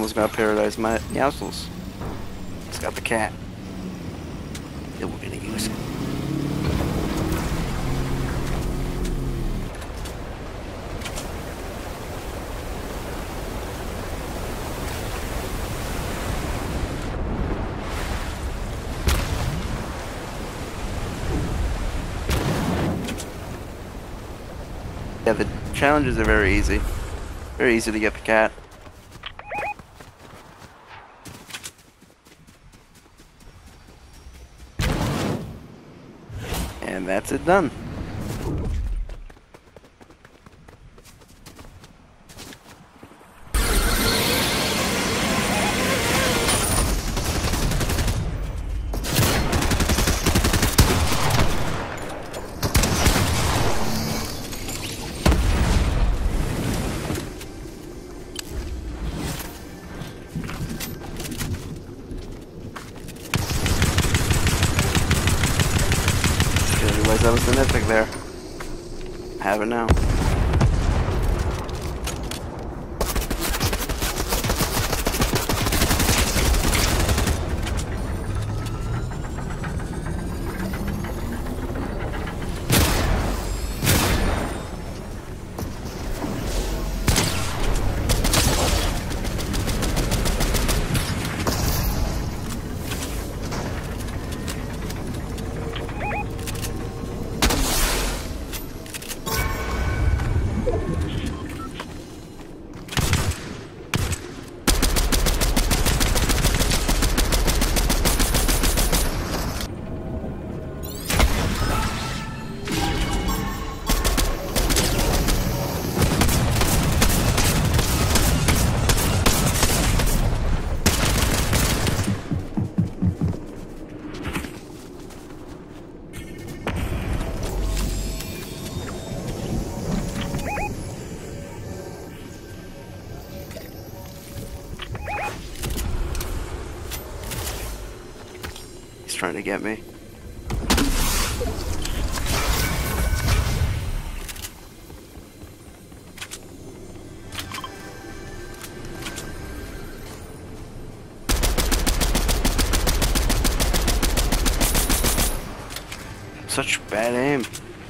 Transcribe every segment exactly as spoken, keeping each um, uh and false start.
meowscles got paradise. My meowscles. It's got the cat. And we're gonna use it. Yeah, the challenges are very easy. Very easy to get the cat. And that's it done. That was the mythic there. Have it now. Trying to get me. Such bad aim.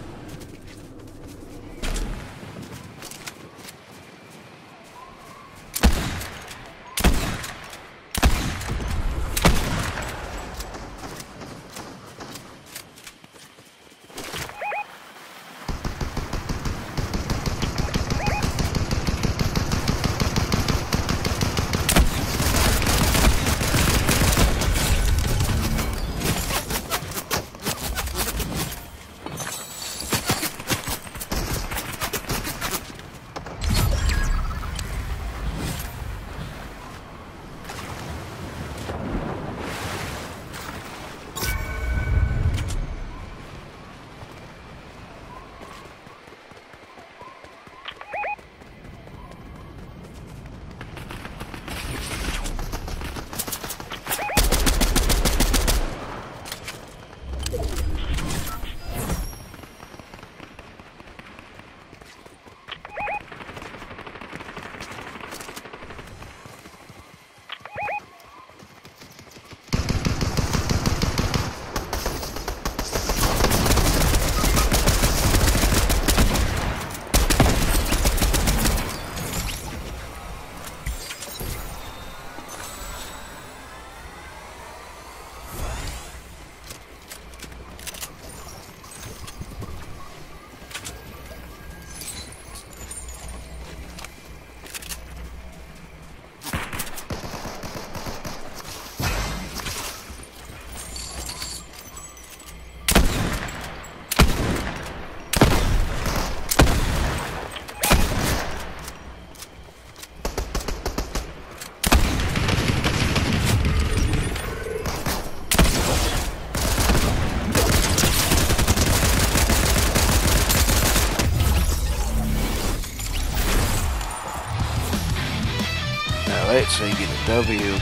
Alright, so you get a W.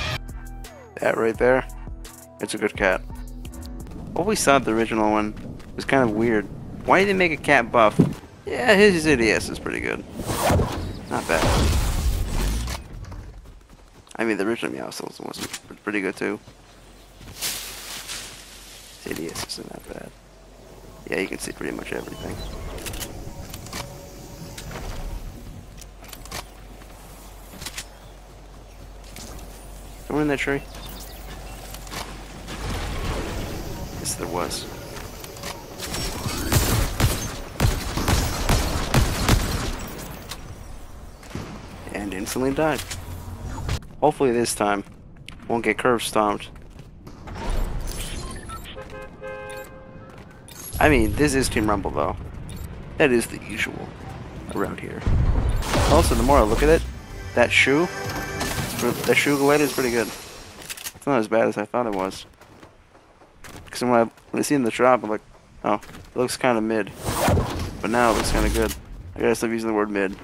That right there, it's a good cat. Always thought the original one was kind of weird. Why did they make a cat buff? Yeah, his A D S is pretty good. Not bad. I mean, the original meowscles was pretty good too. C D S isn't that bad. Yeah, you can see pretty much everything. Someone in that tree? Yes, there was. And instantly died. Hopefully this time won't get curve stomped. I mean, this is Team Rumble though. That is the usual around here. Also, the more I look at it, that shoe, that shoe glider is pretty good. It's not as bad as I thought it was. Because when I, when I see it in the shop, I'm like, oh, it looks kind of mid. But now it looks kind of good. I gotta stop using the word mid.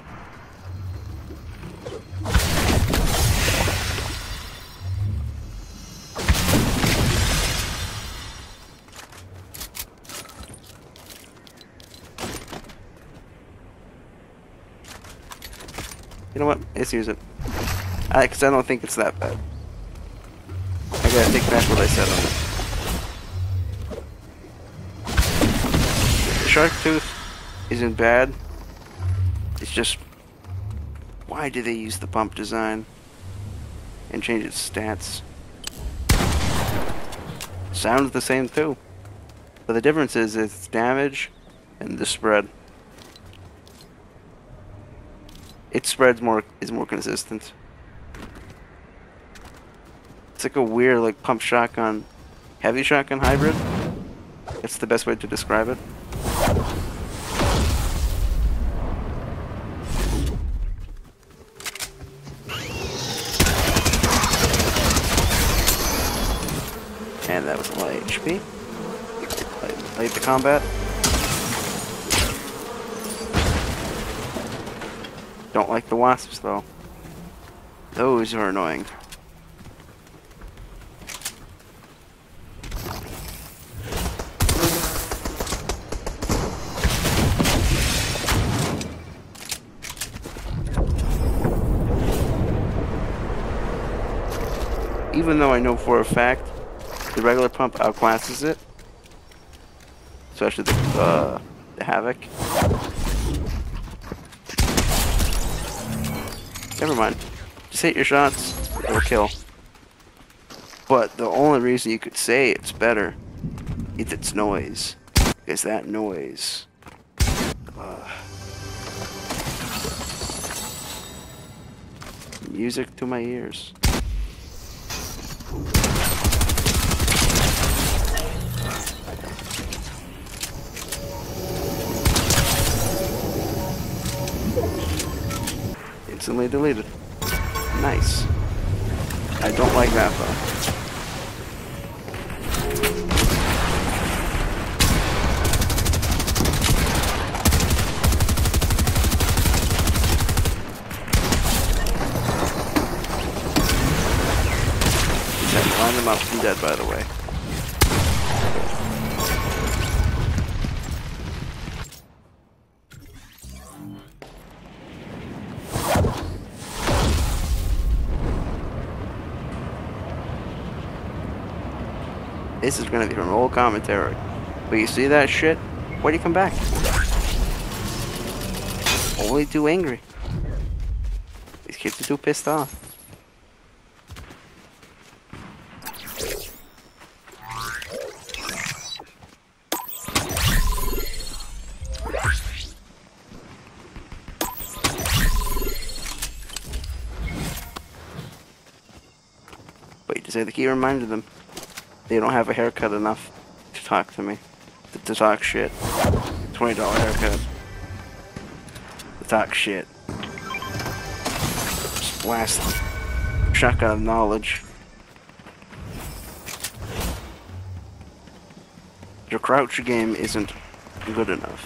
You know what? Let's use it. I, Cause I don't think it's that bad. I gotta take back what I said on it. The shark tooth isn't bad. It's just, why do they use the pump design and change its stats? Sounds the same too, but the difference is its damage and the spread. Its spreads more is more consistent. It's like a weird like pump shotgun, heavy shotgun hybrid. That's the best way to describe it. And that was a lot of H P. Light, light the combat. Don't like the wasps though. Those are annoying. Even though I know for a fact the regular pump outclasses it, especially the, uh, the Havoc. Never mind. Just hit your shots, it'll kill. But the only reason you could say it's better is its noise. Because that noise. Uh, music to my ears. Instantly deleted. Nice. I don't like that though. Just line them up. I'm dead, by the way. This is gonna be from old commentary. But you see that shit? Why do you come back? Only too angry. These kids are too pissed off. But you just have to keep reminding them. They don't have a haircut enough to talk to me. To, to talk shit. twenty dollar haircut. To talk shit. Just blast shotgun of knowledge. Your crouch game isn't good enough.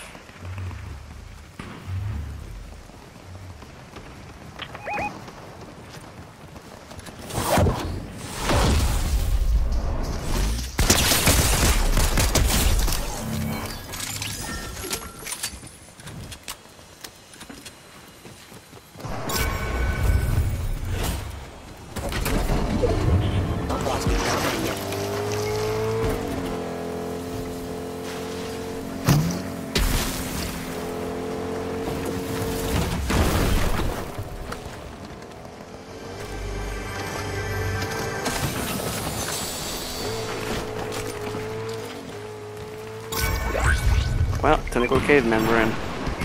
Well, tentacle caveman we're in.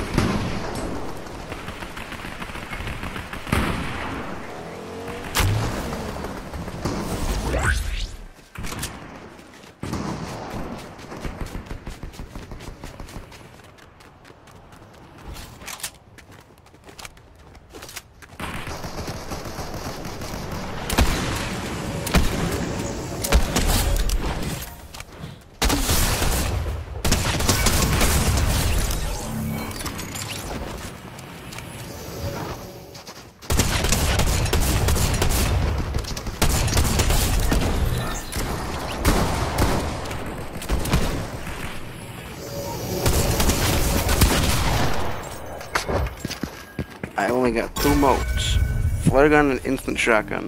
I only got two modes. Flare gun and instant shotgun.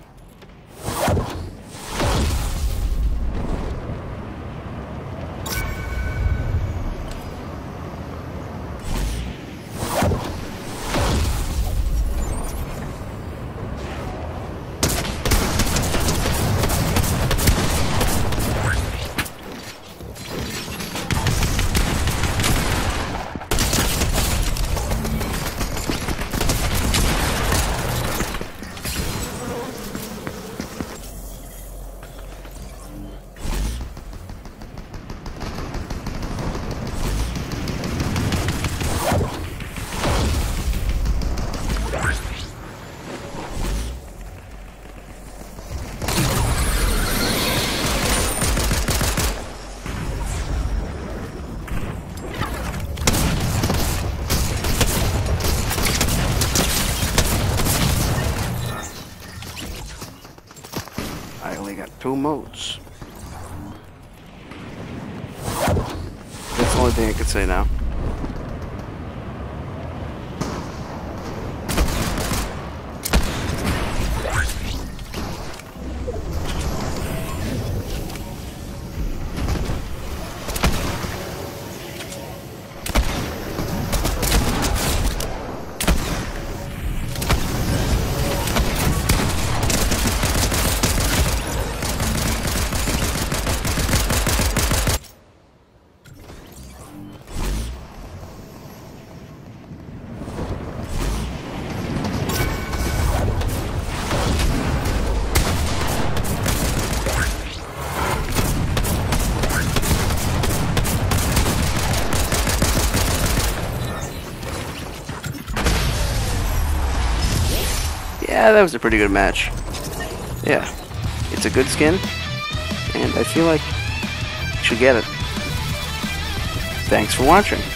I only got two modes. That's the only thing I could say now. Yeah, that was a pretty good match. Yeah, it's a good skin, and I feel like you should get it. Thanks for watching.